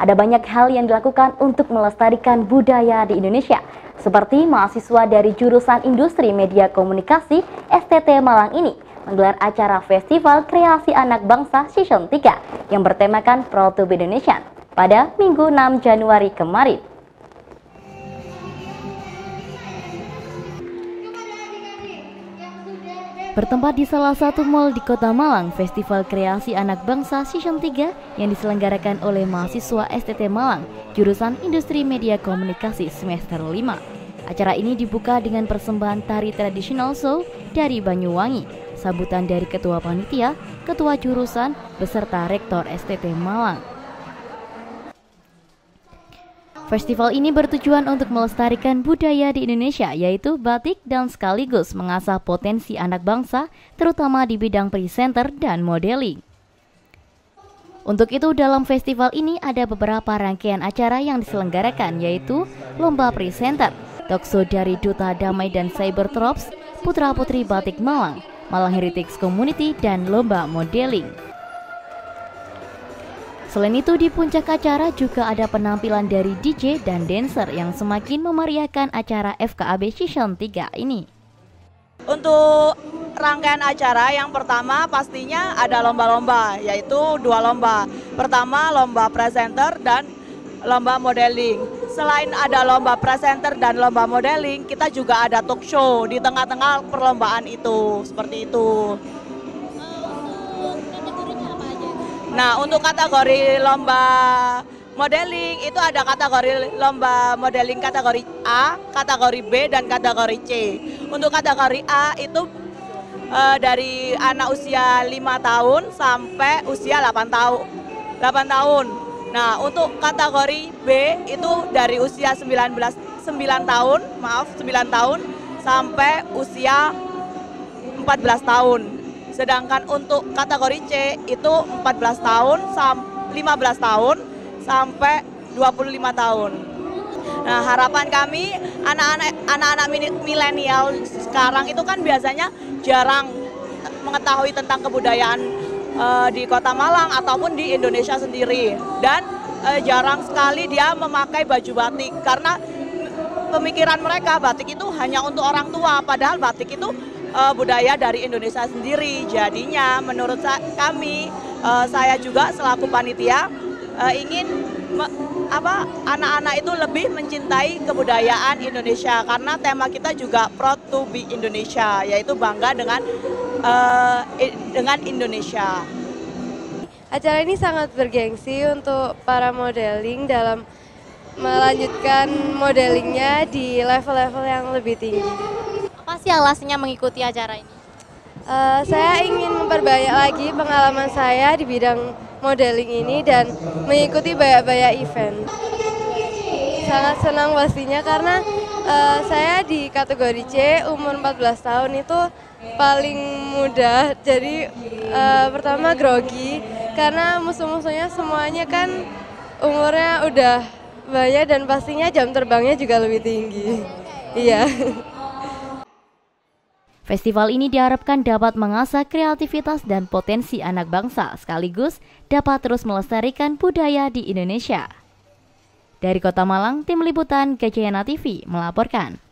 Ada banyak hal yang dilakukan untuk melestarikan budaya di Indonesia, seperti mahasiswa dari jurusan Industri Media Komunikasi STT Malang ini menggelar acara Festival Kreasi Anak Bangsa Season 3 yang bertemakan Proud to be Indonesian pada Minggu 6 Januari kemarin. Bertempat di salah satu mal di Kota Malang, Festival Kreasi Anak Bangsa Season 3 yang diselenggarakan oleh mahasiswa STT Malang, jurusan Industri Media Komunikasi semester 5. Acara ini dibuka dengan persembahan tari tradisional show dari Banyuwangi, sambutan dari Ketua Panitia, Ketua Jurusan, beserta Rektor STT Malang. Festival ini bertujuan untuk melestarikan budaya di Indonesia, yaitu batik dan sekaligus mengasah potensi anak bangsa, terutama di bidang presenter dan modeling. Untuk itu, dalam festival ini ada beberapa rangkaian acara yang diselenggarakan, yaitu Lomba Presenter, talkshow dari Duta Damai dan Cybertrops, Putra-Putri Batik Malang, Malang Heritage Community, dan Lomba Modeling. Selain itu, di puncak acara juga ada penampilan dari DJ dan dancer yang semakin memeriahkan acara FKAB Season 3 ini. Untuk rangkaian acara yang pertama pastinya ada lomba-lomba, yaitu 2 lomba. Pertama lomba presenter dan lomba modeling. Selain ada lomba presenter dan lomba modeling, kita juga ada talk show di tengah-tengah perlombaan itu, seperti itu. Nah, untuk kategori lomba modeling itu ada kategori lomba modeling kategori A, kategori B, dan kategori C. Untuk kategori A itu dari anak usia 5 tahun sampai usia 8 tahun. Nah, untuk kategori B itu dari usia 9 tahun sampai usia 14 tahun. Sedangkan untuk kategori C itu 15 tahun sampai 25 tahun. Nah, harapan kami anak-anak milenial sekarang itu kan biasanya jarang mengetahui tentang kebudayaan di Kota Malang ataupun di Indonesia sendiri, dan jarang sekali dia memakai baju batik karena pemikiran mereka batik itu hanya untuk orang tua, padahal batik itu budaya dari Indonesia sendiri. Jadinya menurut kami, saya juga selaku panitia ingin anak-anak itu lebih mencintai kebudayaan Indonesia, karena tema kita juga Proud to be Indonesia, yaitu bangga dengan Indonesia. Acara ini sangat bergengsi untuk para modeling dalam melanjutkan modelingnya di level-level yang lebih tinggi. Apa sih alasannya mengikuti acara ini? Saya ingin memperbanyak lagi pengalaman saya di bidang modeling ini dan mengikuti banyak-banyak event. Sangat senang pastinya karena saya di kategori C, umur 14 tahun itu paling muda. Jadi pertama grogi karena musuh-musuhnya semuanya kan umurnya udah banyak dan pastinya jam terbangnya juga lebih tinggi. Iya. Festival ini diharapkan dapat mengasah kreativitas dan potensi anak bangsa, sekaligus dapat terus melestarikan budaya di Indonesia. Dari Kota Malang, Tim Liputan Gajayana TV melaporkan.